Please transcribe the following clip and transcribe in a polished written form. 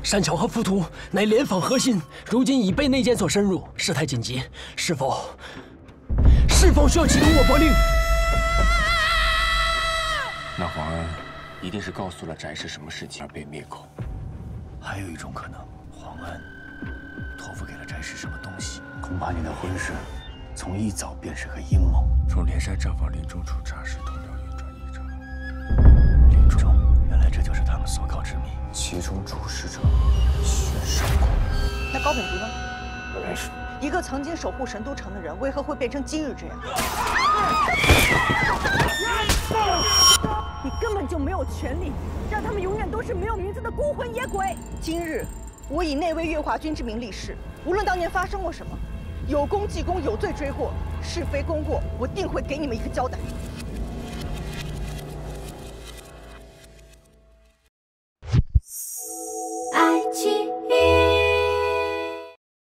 山桥和浮屠乃联防核心，如今已被内奸所深入，事态紧急，是否需要启动我国令？ 那皇恩一定是告诉了翟氏什么事情而被灭口。 还有一种可能，皇恩托付给了翟氏什么东西，恐怕你的婚事从一早便是个阴谋。 从连山账房林中处查实同僚运转异常。 林中，原来这就是他们所靠之谜。 其中主使者许少公。 那高秉烛呢？ 不认识。 一个曾经守护神都城的人，为何会变成今日这样？ 你根本就没有权利让他们永远都是没有名字的孤魂野鬼。 今日，我以内卫月华君之名立誓，无论当年发生过什么，有功记功，有罪追过，是非功过，我定会给你们一个交代。